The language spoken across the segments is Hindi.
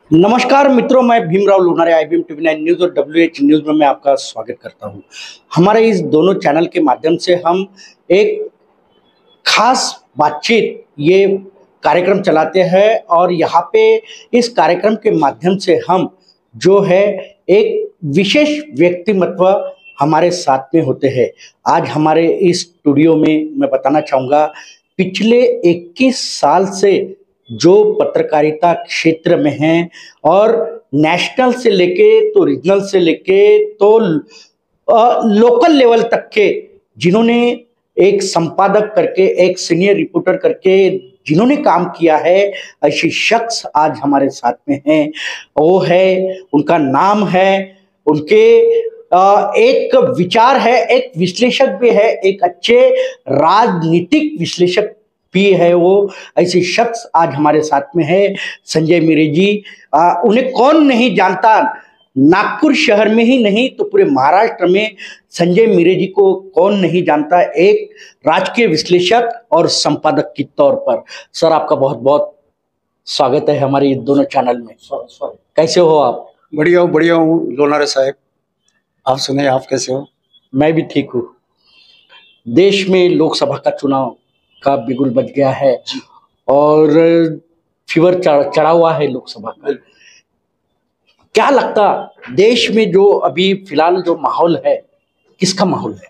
नमस्कार मित्रों, मैं Bhimrao Lonare IBM TV9 news और WH न्यूज़ में मैं आपका स्वागत करता हूं। हमारे इस दोनों चैनल के माध्यम से हम एक खास बातचीत ये कार्यक्रम चलाते हैं और यहाँ पे इस कार्यक्रम के माध्यम से हम जो है एक विशेष व्यक्तिमत्व हमारे साथ में होते हैं। आज हमारे इस स्टूडियो में मैं बताना चाहूँगा, पिछले 21 साल से जो पत्रकारिता क्षेत्र में हैं और नेशनल से लेके तो रीजनल से लेके तो लोकल लेवल तक के जिन्होंने एक संपादक करके, एक सीनियर रिपोर्टर करके जिन्होंने काम किया है, ऐसे शख्स आज हमारे साथ में हैं। वो है, उनका नाम है, उनके एक विचार है, एक विश्लेषक भी है, एक अच्छे राजनीतिक विश्लेषक भी है। वो ऐसे शख्स आज हमारे साथ में है, संजय मीरे जी। उन्हें कौन नहीं जानता, नागपुर शहर में ही नहीं तो पूरे महाराष्ट्र में संजय मीरे जी को कौन नहीं जानता, एक राजकीय विश्लेषक और संपादक के तौर पर। सर, आपका बहुत बहुत स्वागत है हमारे दोनों चैनल में। कैसे हो आप? बढ़िया हूँ लोनारे साहब, आप सुने, आप कैसे हो? मैं भी ठीक हूँ। देश में लोकसभा का चुनाव का बिगुल बज गया है और फीवर चढ़ा हुआ है लोकसभा का। क्या लगता, देश में जो अभी फिलहाल जो माहौल है, किसका माहौल है?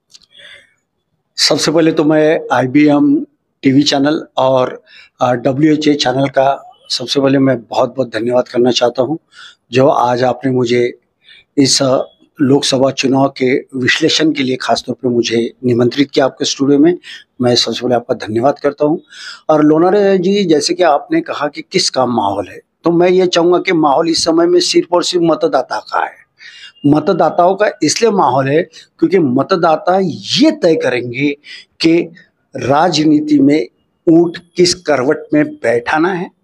सबसे पहले तो मैं IBM TV चैनल और WHA चैनल का सबसे पहले मैं बहुत बहुत धन्यवाद करना चाहता हूं, जो आज आपने मुझे इस लोकसभा चुनाव के विश्लेषण के लिए खासतौर पे मुझे निमंत्रित किया आपके स्टूडियो में। मैं सबसे पहले आपका धन्यवाद करता हूं। और लोनारे जी, जैसे कि आपने कहा कि किसका माहौल है, तो मैं ये चाहूँगा कि माहौल इस समय में सिर्फ और सिर्फ मतदाता का है। मतदाताओं का इसलिए माहौल है क्योंकि मतदाता ये तय करेंगे कि राजनीति में ऊंट किस करवट में बैठाना है,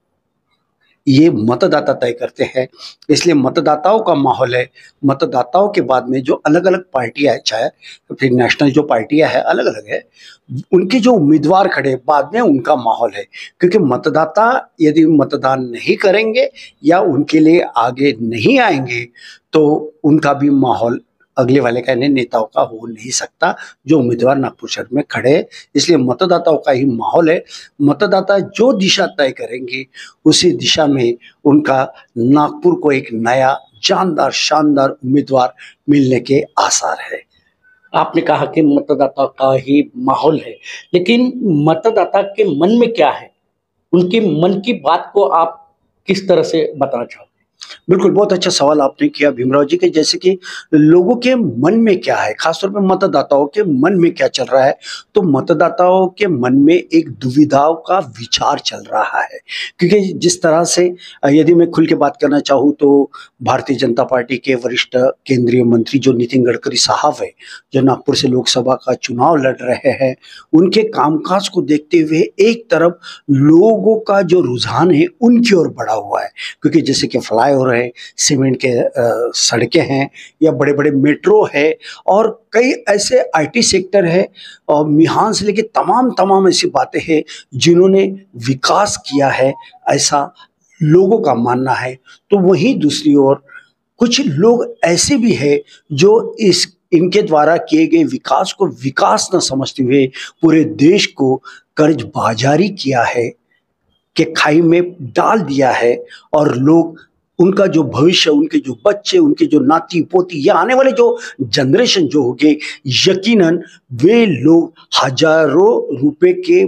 ये मतदाता तय करते हैं। इसलिए मतदाताओं का माहौल है। मतदाताओं के बाद में जो अलग अलग पार्टियां है, चाहे फिर नेशनल जो पार्टियां है, अलग अलग है, उनके जो उम्मीदवार खड़े बाद में उनका माहौल है। क्योंकि मतदाता यदि मतदान नहीं करेंगे या उनके लिए आगे नहीं आएंगे तो उनका भी माहौल अगले वाले का, नेताओं का हो नहीं सकता जो उम्मीदवार नागपुर शहर में खड़े हैं। इसलिए मतदाताओं का ही माहौल है। मतदाता जो दिशा तय करेंगे उसी दिशा में उनका नागपुर को एक नया जानदार शानदार उम्मीदवार मिलने के आसार है। आपने कहा कि मतदाता का ही माहौल है, लेकिन मतदाता के मन में क्या है, उनके मन की बात को आप किस तरह से बताना चाहोगे? बिल्कुल, बहुत अच्छा सवाल आपने किया भीमराव जी के, जैसे कि लोगों के मन में क्या है, खासतौर पे मतदाताओं के मन में क्या चल रहा है। तो मतदाताओं के मन में एक दुविधाओं का विचार चल रहा है। क्योंकि जिस तरह से यदि मैं खुल के बात करना चाहूँ तो भारतीय जनता पार्टी के वरिष्ठ केंद्रीय मंत्री जो नितिन गडकरी साहब है, जो नागपुर से लोकसभा का चुनाव लड़ रहे हैं, उनके कामकाज को देखते हुए एक तरफ लोगों का जो रुझान है उनकी ओर बढ़ा हुआ है। क्योंकि जैसे कि फ्लाईओवर है, सीमेंट के सड़कें हैं, या बड़े बड़े मेट्रो है, और कई ऐसे IT सेक्टर है, और मिहान से लेके तमाम ऐसी बातें हैं जिन्होंने विकास किया है, ऐसा लोगों का मानना है। तो वहीं दूसरी ओर कुछ लोग ऐसे भी हैं जो इनके द्वारा किए गए विकास को विकास न समझते हुए पूरे देश को कर्ज बाजारी किया है, के खाई में डाल दिया है। और लोग, उनका जो भविष्य, उनके जो बच्चे, उनके जो नाती पोती या आने वाले जो जनरेशन जो होंगे, यकीनन वे लोग हजारों रुपए के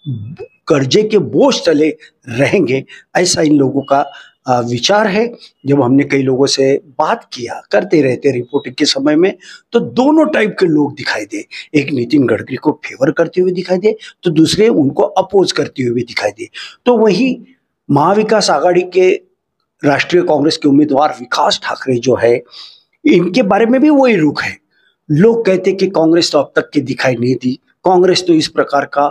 कर्जे के बोझ तले रहेंगे, ऐसा इन लोगों का विचार है। जब हमने कई लोगों से बात किया, करते रहते रिपोर्टिंग के समय में, तो दोनों टाइप के लोग दिखाई दे। एक नितिन गडकरी को फेवर करते हुए दिखाई दे, तो दूसरे उनको अपोज करते हुए दिखाई दे। तो वही महाविकास आघाड़ी के राष्ट्रीय कांग्रेस के उम्मीदवार विकास ठाकरे जो है, इनके बारे में भी वही रुख है। लोग कहते कि कांग्रेस तो अब तक के दिखाई नहीं दी, कांग्रेस तो इस प्रकार का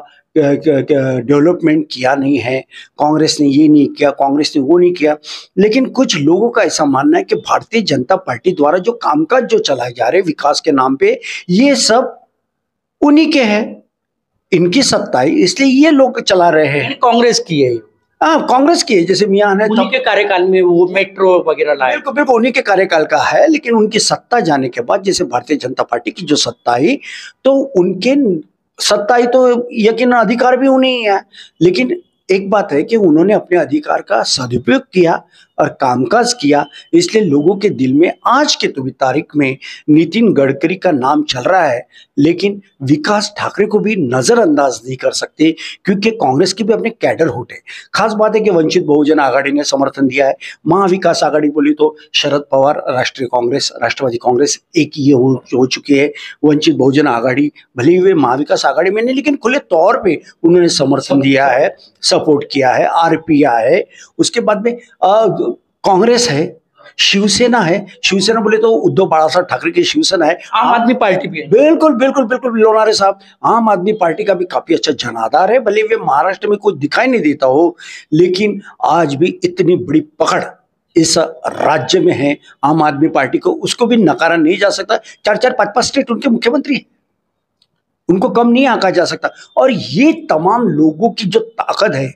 डेवलपमेंट किया नहीं है, कांग्रेस ने ये नहीं किया, कांग्रेस ने वो नहीं किया। लेकिन कुछ लोगों का ऐसा मानना है कि भारतीय जनता पार्टी द्वारा जो कामकाज जो चलाए जा रहे विकास के नाम पे, ये सब उन्हीं के हैं, इनकी सत्ता है, इसलिए ये लोग चला रहे हैं। कांग्रेस की है। कांग्रेस की है, जैसे मियां ने उन्हीं के कार्यकाल में वो मेट्रो वगैरह लाए। बिल्कुल बिल्कुल उन्हीं के कार्यकाल का है, लेकिन उनकी सत्ता जाने के बाद जैसे भारतीय जनता पार्टी की जो सत्ता आई, तो उनके सत्ता आई तो यकीन अधिकार भी उन्हीं है। लेकिन एक बात है कि उन्होंने अपने अधिकार का सदुपयोग किया और कामकाज किया, इसलिए लोगों के दिल में आज के तो भी तारीख में नितिन गडकरी का नाम चल रहा है। लेकिन विकास ठाकरे को भी नजरअंदाज नहीं कर सकते, क्योंकि कांग्रेस की भी अपने कैडर होते हैं। खास बात है कि वंचित बहुजन आघाड़ी ने समर्थन दिया है। महाविकास आघाड़ी बोली तो शरद पवार, राष्ट्रीय कांग्रेस, राष्ट्रवादी कांग्रेस एक ये हो चुकी है। वंचित बहुजन आघाड़ी भले ही वे महाविकास आघाड़ी में नहीं, लेकिन खुले तौर पे उन्होंने समर्थन दिया है, सपोर्ट किया है। आरपीआई है, उसके बाद में कांग्रेस है, शिवसेना है। शिवसेना बोले तो उद्धव बाळासाहेब ठाकरे की शिवसेना है। आम आदमी पार्टी भी है। बिल्कुल बिल्कुल बिल्कुल लोनारे साहब, आम आदमी पार्टी का भी काफी अच्छा जनाधार है। भले वे महाराष्ट्र में कुछ दिखाई नहीं देता हो, लेकिन आज भी इतनी बड़ी पकड़ इस राज्य में है आम आदमी पार्टी को, उसको भी नकारा नहीं जा सकता। 4-4, 5-5 स्टेट उनके मुख्यमंत्री हैं, उनको कम नहीं आंका जा सकता। और ये तमाम लोगों की जो ताकत है,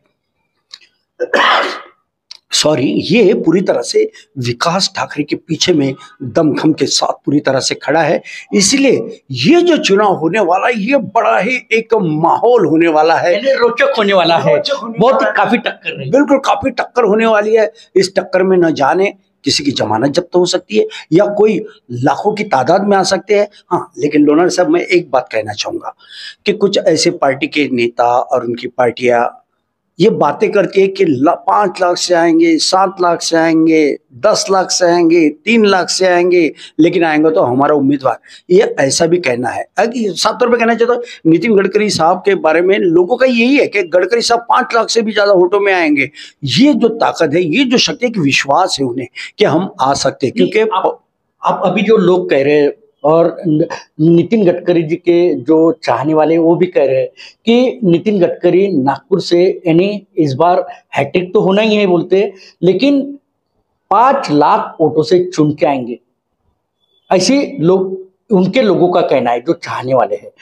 सॉरी, ये पूरी तरह से विकास ठाकरे के पीछे में दमखम के साथ पूरी तरह से खड़ा है। इसलिए ये जो चुनाव होने वाला है, ये बड़ा ही एक माहौल होने वाला है, रोचक होने वाला है, बहुत काफी टक्कर रही। बिल्कुल काफी टक्कर होने वाली है। इस टक्कर में न जाने किसी की जमानत जब्त हो सकती है या कोई लाखों की तादाद में आ सकते हैं। हाँ, लेकिन लोनार साहब, मैं एक बात कहना चाहूंगा कि कुछ ऐसे पार्टी के नेता और उनकी पार्टियां ये बातें करती है कि 5 लाख से आएंगे, 7 लाख से आएंगे, 10 लाख से आएंगे, 3 लाख से आएंगे, लेकिन आएंगे तो हमारा उम्मीदवार, ये ऐसा भी कहना है। साफ तौर पे कहना चाहता हूँ, नितिन गडकरी साहब के बारे में लोगों का यही है कि गडकरी साहब 5 लाख से भी ज्यादा वोटों में आएंगे। ये जो ताकत है, ये जो शक्ति है, कि विश्वास है उन्हें कि हम आ सकते हैं। क्योंकि आप अभी जो लोग कह रहे हैं और नितिन गडकरी जी के जो चाहने वाले वो भी कह रहे हैं कि नितिन गडकरी नागपुर से यानी इस बार हैट्रिक तो होना ही है बोलते, लेकिन 5 लाख वोटों से चुन के आएंगे, ऐसे लोग, उनके लोगों का कहना है जो चाहने वाले हैं।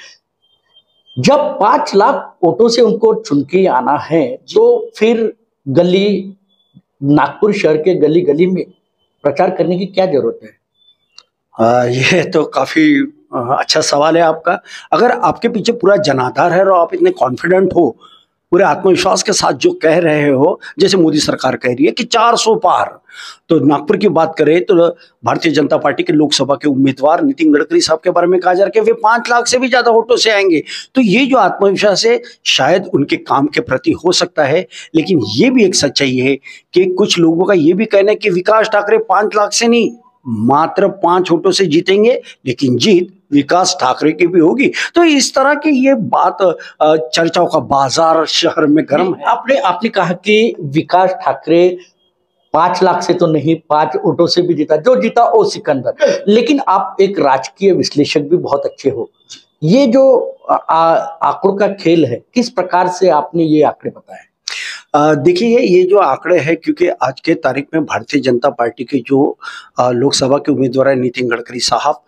जब 5 लाख वोटों से उनको चुन के आना है, तो फिर नागपुर शहर के गली गली में प्रचार करने की क्या जरूरत है? ये तो काफी अच्छा सवाल है आपका। अगर आपके पीछे पूरा जनाधार है और आप इतने कॉन्फिडेंट हो, पूरे आत्मविश्वास के साथ जो कह रहे हो, जैसे मोदी सरकार कह रही है कि 400 पार, तो नागपुर की बात करें तो भारतीय जनता पार्टी के लोकसभा के उम्मीदवार नितिन गडकरी साहब के बारे में कहा जा रहा है कि वे 5 लाख से भी ज्यादा वोटों से आएंगे। तो ये जो आत्मविश्वास है, शायद उनके काम के प्रति हो सकता है। लेकिन ये भी एक सच्चाई है कि कुछ लोगों का ये भी कहना है कि विकास ठाकरे 5 लाख से नहीं, मात्र 5 वोटों से जीतेंगे, लेकिन जीत विकास ठाकरे की भी होगी। तो इस तरह की ये बात, चर्चाओं का बाजार शहर में गर्म है। आपने कहा कि विकास ठाकरे 5 लाख से तो नहीं, 5 वोटों से भी जीता, जो जीता वो सिकंदर। लेकिन आप एक राजकीय विश्लेषक भी बहुत अच्छे हो, ये जो आंकड़ों का खेल है, किस प्रकार से आपने ये आंकड़े बताए? देखिए, ये जो आंकड़े हैं, क्योंकि आज के तारीख में भारतीय जनता पार्टी के जो लोकसभा के उम्मीदवार हैं नितिन गडकरी साहब,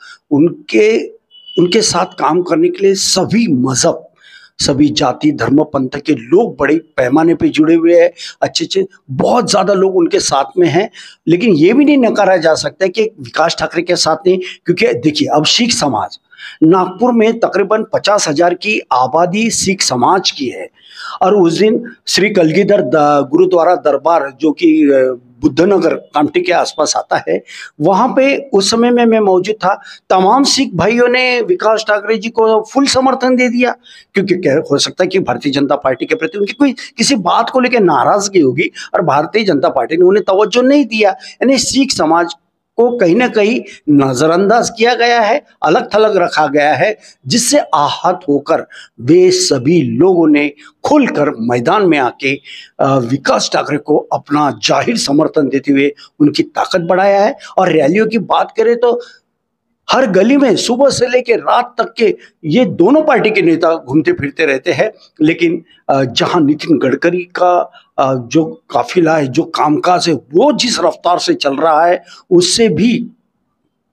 उनके साथ काम करने के लिए सभी मजहब, सभी जाति धर्म पंथ के लोग बड़े पैमाने पे जुड़े हुए हैं। अच्छे बहुत ज्यादा लोग उनके साथ में हैं। लेकिन ये भी नहीं नकारा जा सकता कि विकास ठाकरे के साथ नहीं, क्योंकि देखिए, अब सिख समाज नागपुर में तकरीबन 50,000 की आबादी सिख समाज की है। और उस दिन श्री कलगीधर गुरुद्वारा दरबार, जो कि बुद्धनगर कामठी के आसपास आता है, वहां पे उस समय में मैं मौजूद था। तमाम सिख भाइयों ने विकास ठाकरे जी को फुल समर्थन दे दिया, क्योंकि हो सकता है कि भारतीय जनता पार्टी के प्रति उनकी कोई किसी बात को लेकर नाराजगी होगी और भारतीय जनता पार्टी ने उन्हें तवज्जो नहीं दिया। यानी सिख समाज को कहीं ना कहीं नजरअंदाज किया गया है, अलग थलग रखा गया है, जिससे आहत होकर वे सभी लोगों ने खुलकर मैदान में आके विकास ठाकरे को अपना जाहिर समर्थन देते हुए उनकी ताकत बढ़ाया है। और रैलियों की बात करें तो हर गली में सुबह से लेकर रात तक के ये दोनों पार्टी के नेता घूमते फिरते रहते हैं। लेकिन जहां नितिन गडकरी का जो काफिला है, जो कामकाज है, वो जिस रफ्तार से चल रहा है, उससे भी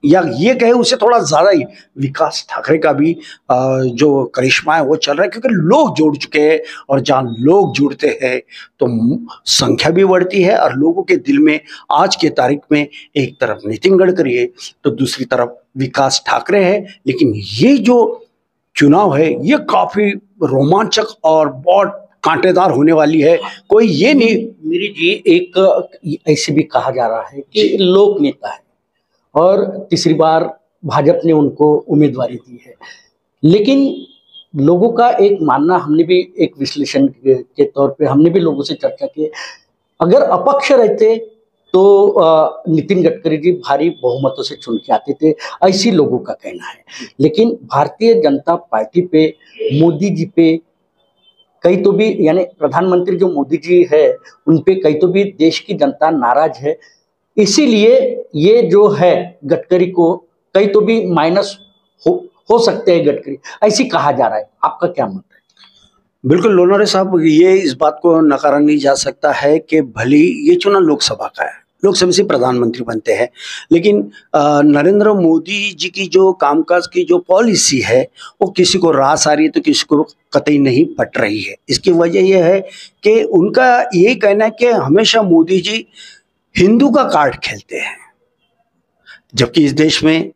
या ये कहे उससे थोड़ा ज्यादा ही विकास ठाकरे का भी जो करिश्मा है वो चल रहा है, क्योंकि लोग जुड़ चुके हैं और जहाँ लोग जुड़ते हैं तो संख्या भी बढ़ती है और लोगों के दिल में आज के तारीख में एक तरफ नितिन गडकरी है तो दूसरी तरफ विकास ठाकरे है। लेकिन ये जो चुनाव है ये काफी रोमांचक और बहुत कांटेदार होने वाली है। कोई ये नहीं मेरी जी, एक ऐसे भी कहा जा रहा है कि लोक नेता है और तीसरी बार भाजपा ने उनको उम्मीदवारी दी है, लेकिन लोगों का एक मानना, हमने भी एक विश्लेषण के तौर पे हमने भी लोगों से चर्चा की, अगर अपक्ष रहते तो नितिन गडकरी जी भारी बहुमतों से चुन के आते थे, ऐसी लोगों का कहना है। लेकिन भारतीय जनता पार्टी पे, मोदी जी पे कई तो भी, यानी प्रधानमंत्री जो मोदी जी है उन पे कई तो भी देश की जनता नाराज है, इसीलिए ये जो है गडकरी को कई तो भी माइनस हो सकते हैं गडकरी, ऐसी कहा जा रहा है। आपका क्या मत है? बिल्कुल लोनारे साहब, ये इस बात को नकारा नहीं जा सकता है कि भली ये चुनाव लोकसभा का है, लोकसभा से प्रधानमंत्री बनते हैं, लेकिन नरेंद्र मोदी जी की जो कामकाज की जो पॉलिसी है वो किसी को रास आ रही है तो किसी को कतई नहीं पट रही है। इसकी वजह यह है कि उनका यही कहना है कि हमेशा मोदी जी हिंदू का कार्ड खेलते हैं, जबकि इस देश में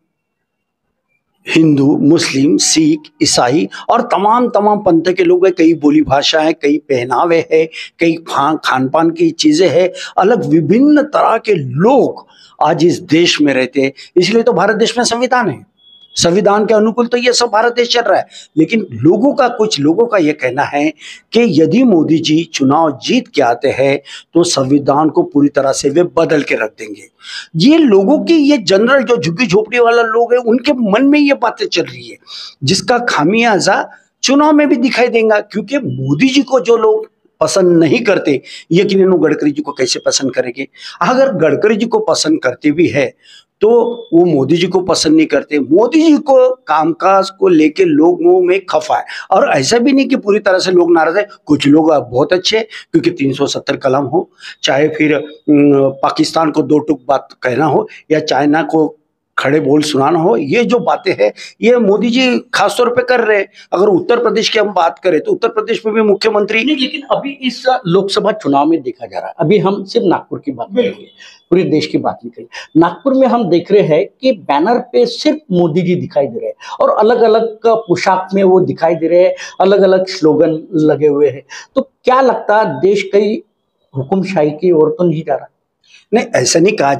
हिंदू, मुस्लिम, सिख, ईसाई और तमाम पंथ के लोग हैं, कई बोली भाषा है, कई पहनावे है, कई खान पान की चीजें हैं, अलग विभिन्न तरह के लोग आज इस देश में रहते हैं। इसलिए तो भारत देश में संविधान है, संविधान के अनुकूल तो ये सब भारत देश चल रहा है। लेकिन कुछ लोगों का ये कहना है कि यदि मोदी जी चुनाव जीत के आते हैं तो संविधान को पूरी तरह से वे बदल के रख देंगे। ये लोगों की, ये जनरल जो झुग्गी झोपड़ी वाला लोग है, उनके मन में ये बातें चल रही है, जिसका खामियाजा चुनाव में भी दिखाई देगा। क्योंकि मोदी जी को जो लोग पसंद नहीं करते, यकीनन गडकरी जी को कैसे पसंद करेंगे। अगर गडकरी जी को पसंद करते भी है तो वो मोदी जी को पसंद नहीं करते। मोदी जी को कामकाज को लेके लोगों में खफा है, और ऐसा भी नहीं कि पूरी तरह से लोग नाराज है। कुछ लोग बहुत अच्छे, क्योंकि 370 कलम हो, चाहे फिर पाकिस्तान को दो टूक बात कहना हो या चाइना को खड़े बोल सुनाना हो, ये जो बातें हैं ये मोदी जी खासतौर पे कर रहे हैं। अगर उत्तर प्रदेश की हम बात करें तो उत्तर प्रदेश में भी मुख्यमंत्री नहीं, लेकिन अभी इस लोकसभा चुनाव में देखा जा रहा है, अभी हम सिर्फ नागपुर की बात करेंगे, पूरे देश की बात नहीं करेंगे। नागपुर में हम देख रहे हैं कि बैनर पे सिर्फ मोदी जी दिखाई दे रहे हैं और अलग अलग पोशाक में वो दिखाई दे रहे हैं, अलग अलग स्लोगन लगे हुए हैं। तो क्या लगता है देश कई हुकुमशाही की ओर तो नहीं जा रहा? नहीं, ऐसा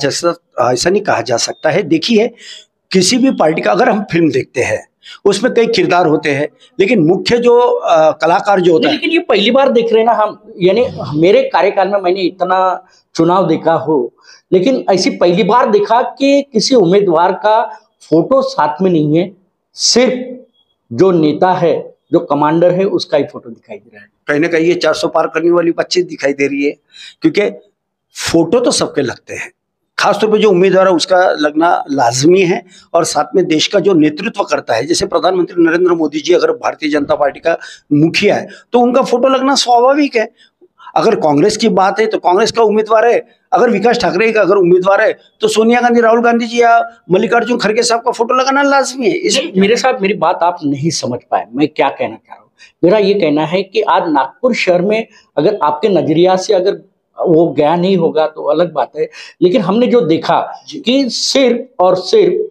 नहीं कहा जा सकता है। देखिए, किसी भी पार्टी का अगर हम फिल्म देखते हैं उसमें कई किरदार होते हैं, लेकिन मुख्य जो कलाकार जो होता है। लेकिन ये पहली बार देख रहे हैं ना हम, यानी मेरे कार्यकाल में मैंने इतना चुनाव देखा हो, लेकिन ऐसी पहली बार देखा कि किसी उम्मीदवार का फोटो साथ में नहीं है, सिर्फ जो नेता है, जो कमांडर है, उसका ही फोटो दिखाई दे रहा है। कहीं ना कहीं ये 400 पार करने वाली बातचीत दिखाई दे रही है, क्योंकि फोटो तो सबके लगते हैं, खासतौर पे जो उम्मीदवार है उसका लगना लाजमी है, और साथ में देश का जो नेतृत्व करता है, जैसे प्रधानमंत्री नरेंद्र मोदी जी अगर भारतीय जनता पार्टी का मुखिया है तो उनका फोटो लगना स्वाभाविक है। अगर कांग्रेस की बात है तो कांग्रेस का उम्मीदवार है, अगर विकास ठाकरे का अगर उम्मीदवार है तो सोनिया गांधी, राहुल गांधी जी या मल्लिकार्जुन खड़गे साहब का फोटो लगाना लाजमी है। मेरे साथ मेरी बात आप नहीं समझ पाए, मैं क्या कहना चाह रहा हूँ। मेरा ये कहना है कि आज नागपुर शहर में अगर आपके नजरिया से अगर वो गया नहीं होगा तो अलग बात है, लेकिन हमने जो देखा कि सिर्फ और सिर्फ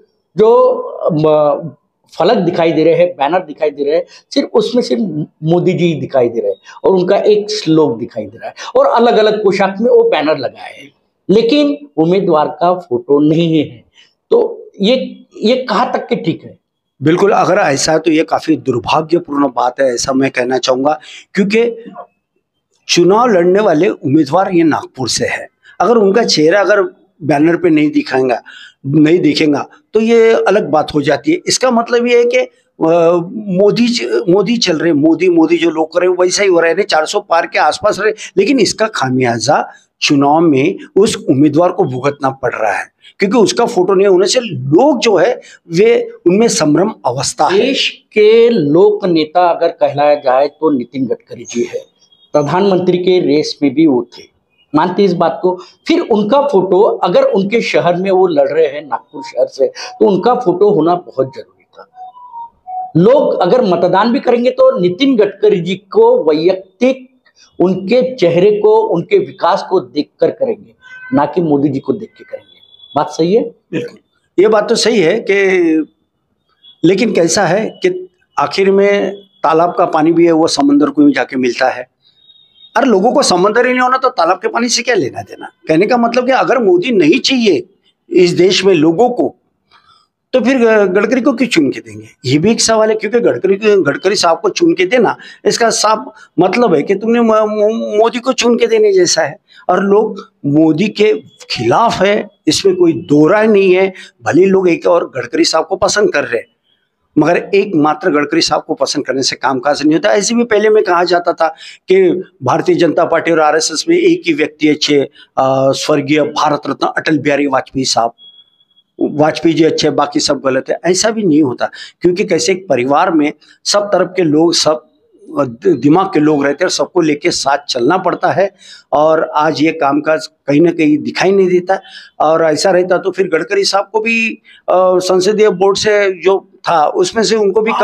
जो फलक दिखाई दे रहे हैं, बैनर दिखाई दे रहे हैं, सिर्फ उसमें सिर्फ मोदी जी दिखाई दे रहे हैं और उनका एक श्लोक दिखाई दे रहा है और अलग अलग पोशाक में वो बैनर लगाए हैं, लेकिन उम्मीदवार का फोटो नहीं है। तो ये कहाँ तक के ठीक है? बिल्कुल, अगर ऐसा है तो ये काफी दुर्भाग्यपूर्ण बात है, ऐसा मैं कहना चाहूंगा। क्योंकि चुनाव लड़ने वाले उम्मीदवार ये नागपुर से है, अगर उनका चेहरा अगर बैनर पे नहीं दिखेगा तो ये अलग बात हो जाती है। इसका मतलब ये है कि मोदी चल रहे, मोदी जो लोग कर रहे हैं वैसा ही हो रहा है, 400 पार के आसपास रहे, लेकिन इसका खामियाजा चुनाव में उस उम्मीदवार को भुगतना पड़ रहा है, क्योंकि उसका फोटो नहीं होने से लोग जो है वे उनमें संभ्रम अवस्था है। देश के लोक नेता अगर कहलाया जाए तो नितिन गडकरी जी है, प्रधानमंत्री के रेस में भी वो थे, मानते इस बात को? फिर उनका फोटो, अगर उनके शहर में वो लड़ रहे हैं नागपुर शहर से, तो उनका फोटो होना बहुत जरूरी था। लोग अगर मतदान भी करेंगे तो नितिन गडकरी जी को वैयक्तिक उनके चेहरे को, उनके विकास को देखकर करेंगे, ना कि मोदी जी को देख के करेंगे। बात सही है? बिल्कुल, ये बात तो सही है कि, लेकिन कैसा है कि आखिर में तालाब का पानी भी है वो समंदर को भी जाके मिलता है। अरे लोगों को समंदर ही नहीं होना तो तालाब के पानी से क्या लेना देना। कहने का मतलब कि अगर मोदी नहीं चाहिए इस देश में लोगों को, तो फिर गडकरी को क्यों चुन के देंगे, ये भी एक सवाल है। क्योंकि गडकरी साहब को चुन के देना, इसका साफ मतलब है कि तुमने मोदी को चुन के देने जैसा है। और लोग मोदी के खिलाफ है, इसमें कोई दो राय नहीं है। भले लोग एक और गडकरी साहब को पसंद कर रहे हैं, मगर एकमात्र गडकरी साहब को पसंद करने से कामकाज नहीं होता। ऐसे भी पहले में कहा जाता था कि भारतीय जनता पार्टी और आरएसएस में एक ही व्यक्ति अच्छे, स्वर्गीय भारत रत्न अटल बिहारी वाजपेयी साहब, वाजपेयी जी अच्छे, बाकी सब गलत है। ऐसा भी नहीं होता, क्योंकि कैसे एक परिवार में सब तरफ के लोग, सब दिमाग के लोग रहते हैं, सबको लेके साथ चलना पड़ता है। और आज ये कामकाज कहीं ना कहीं दिखाई नहीं देता। और ऐसा रहता तो फिर गडकरी साहब को भी संसदीय बोर्ड से जो था उसमें से उनको भी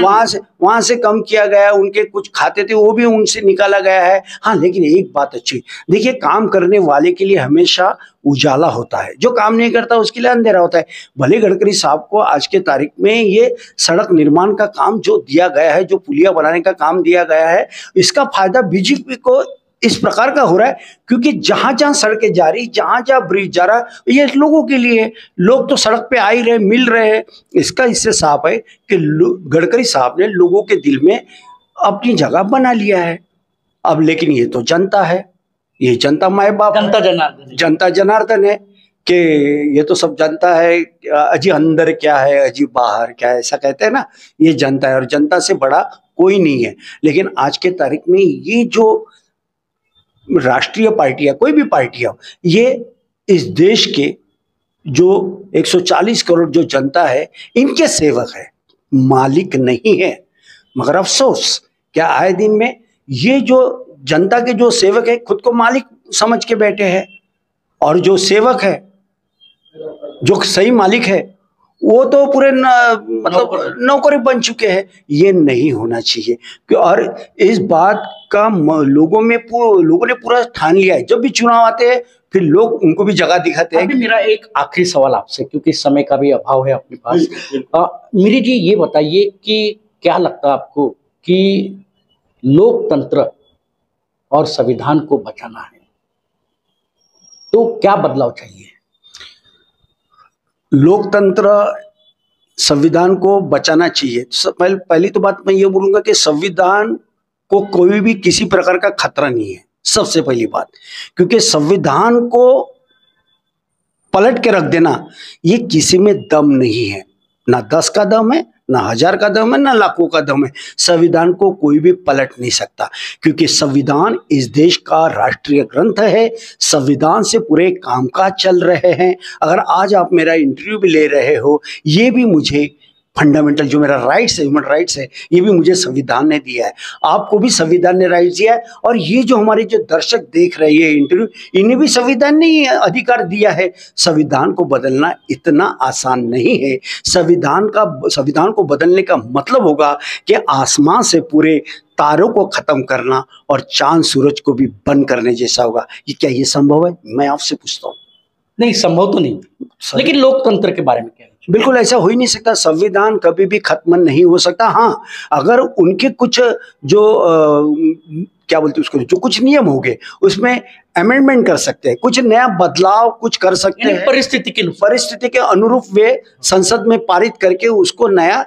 वहां से कम किया गया। उनके कुछ खाते थे वो भी उनसे निकाला गया है। हाँ, लेकिन एक बात अच्छी, देखिए, काम करने वाले के लिए हमेशा उजाला होता है, जो काम नहीं करता उसके लिए अंधेरा होता है। भले गडकरी साहब को आज के तारीख में ये सड़क निर्माण का काम जो दिया गया है, जो पुलिया बनाने का काम दिया गया है, इसका फायदा बीजेपी को इस प्रकार का हो रहा है क्योंकि जहां जहां सड़कें जा रही, जहां जहां ब्रिज जा रहा, ये लोगों के लिए है। लोग तो सड़क पे आ ही रहे, मिल रहे हैं। इसका इससे साफ है कि गडकरी साहब ने लोगों के दिल में अपनी जगह बना लिया है। अब लेकिन ये तो जनता है, ये जनता माए बाप, जनता जनार्दन है कि ये तो सब जनता है। अजी अंदर क्या है, अजी बाहर क्या है, ऐसा कहते हैं ना, ये जनता है और जनता से बड़ा कोई नहीं है। लेकिन आज के तारीख में ये जो राष्ट्रीय पार्टियां, कोई भी पार्टियां, ये इस देश के जो 140 करोड़ जो जनता है, इनके सेवक है, मालिक नहीं है। मगर अफसोस क्या आए दिन में ये जो जनता के जो सेवक है खुद को मालिक समझ के बैठे हैं, और जो सेवक है, जो सही मालिक है, वो तो पूरे मतलब नौकरी बन चुके हैं। ये नहीं होना चाहिए। और इस बात का लोगों ने पूरा ठान लिया है। जब भी चुनाव आते हैं फिर लोग उनको भी जगह दिखाते हैं। अभी मेरा एक आखिरी सवाल आपसे, क्योंकि समय का भी अभाव है अपने पास। मीरी जी, ये बताइए कि क्या लगता है आपको कि लोकतंत्र और संविधान को बचाना है तो क्या बदलाव चाहिए? लोकतंत्र, संविधान को बचाना चाहिए। पहली तो बात मैं ये बोलूंगा कि संविधान को कोई भी किसी प्रकार का खतरा नहीं है, सबसे पहली बात। क्योंकि संविधान को पलट के रख देना, ये किसी में दम नहीं है, ना 10 का दम है, ना 1000 का दम है, ना लाखों का दम है। संविधान को कोई भी पलट नहीं सकता, क्योंकि संविधान इस देश का राष्ट्रीय ग्रंथ है। संविधान से पूरे कामकाज चल रहे हैं। अगर आज आप मेरा इंटरव्यू भी ले रहे हो, ये भी मुझे फंडामेंटल जो मेरा राइट्स है, ह्यूमन राइट्स है, ये भी मुझे संविधान ने दिया है, आपको भी संविधान ने राइट्स दिया है। और ये जो हमारे जो दर्शक देख रहे हैं इंटरव्यू, इन्हें भी संविधान ने अधिकार दिया है। संविधान को बदलना इतना आसान नहीं है। संविधान को बदलने का मतलब होगा कि आसमान से पूरे तारों को खत्म करना और चांद सूरज को भी बंद करने जैसा होगा। ये क्या ये संभव है? मैं आपसे पूछता हूँ। नहीं, संभव तो नहीं, लेकिन लोकतंत्र के बारे में क्या है? बिल्कुल ऐसा हो ही नहीं सकता। संविधान कभी भी खत्म नहीं हो सकता। हाँ, अगर उनके कुछ जो क्या बोलते हैं उसको, जो कुछ नियम हो गए उसमें अमेंडमेंट कर सकते हैं, कुछ नया बदलाव कुछ कर सकते हैं, परिस्थिति के अनुरूप वे संसद में पारित करके उसको नया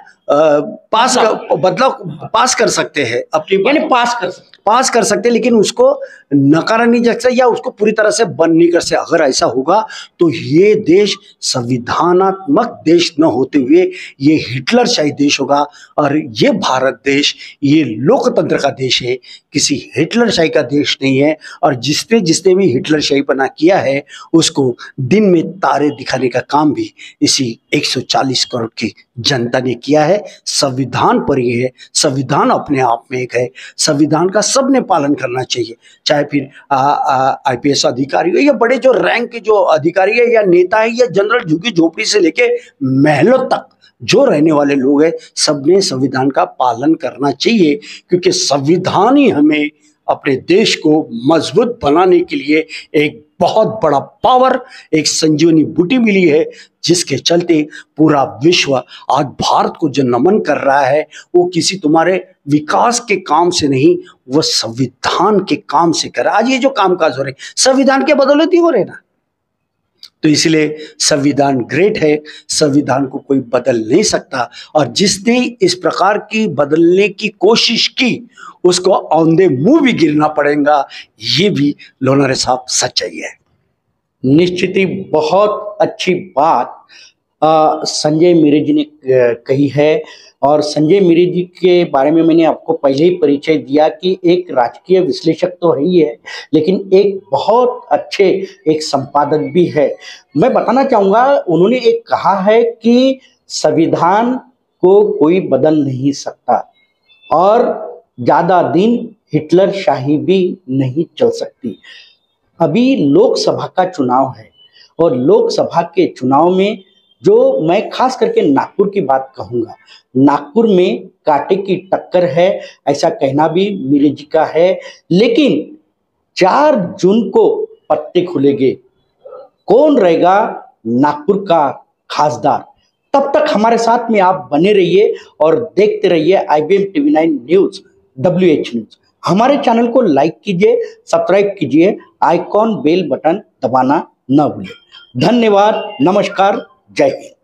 बदलाव पास कर सकते हैं, अपनी पास कर सकते हैं। लेकिन उसको नकारा नहीं जा सकता या उसको पूरी तरह से बंद नहीं कर सकते। अगर ऐसा होगा तो ये देश संविधानात्मक देश न होते हुए ये हिटलरशाही देश होगा। और ये भारत देश ये लोकतंत्र का देश है, किसी हिटलरशाही का देश नहीं है, और जिसने जिसने भी हिटलरशाही पना किया है उसको दिन में तारे दिखाने का काम भी इसी 140 करोड़ की जनता ने किया है। संविधान पर ये है, संविधान अपने आप में एक है, संविधान का सबने पालन करना चाहिए, चाहे फिर IPS अधिकारी हो या बड़े जो रैंक के जो अधिकारी है या नेता है या जनरल झुग्गी झोपड़ी से लेके महलों तक जो रहने वाले लोग हैं, सबने संविधान का पालन करना चाहिए, क्योंकि संविधान ही हमें अपने देश को मजबूत बनाने के लिए एक बहुत बड़ा पावर, एक संजीवनी बूटी मिली है, जिसके चलते पूरा विश्व आज भारत को जो नमन कर रहा है वो किसी तुम्हारे विकास के काम से नहीं, वो संविधान के काम से कर रहा है। आज ये जो कामकाज हो रहे संविधान के बदौलत ही हो रहे ना, तो इसलिए संविधान ग्रेट है, संविधान को कोई बदल नहीं सकता, और जिसने इस प्रकार की बदलने की कोशिश की उसको औंधे मुंह भी गिरना पड़ेगा, ये भी लोनारे साहब सच्चाई है। निश्चित ही बहुत अच्छी बात संजय मीरे जी ने कही है, और संजय मीरे जी के बारे में मैंने आपको पहले ही परिचय दिया कि एक राजकीय विश्लेषक तो है ही है, लेकिन एक बहुत अच्छे एक संपादक भी है। मैं बताना चाहूँगा, उन्होंने एक कहा है कि संविधान को कोई बदल नहीं सकता और ज़्यादा दिन हिटलरशाही भी नहीं चल सकती। अभी लोकसभा का चुनाव है, और लोकसभा के चुनाव में जो मैं खास करके नागपुर की बात कहूँगा, नागपुर में कांटे की टक्कर है, ऐसा कहना भी मीरे जी का है। लेकिन 4 जून को पत्ते खुलेंगे, कौन रहेगा नागपुर का खासदार। तब तक हमारे साथ में आप बने रहिए और देखते रहिए IBM TV9 news WH news. हमारे चैनल को लाइक कीजिए, सब्सक्राइब कीजिए, आइकॉन बेल बटन दबाना न भूलें। धन्यवाद, नमस्कार, जय हिंद।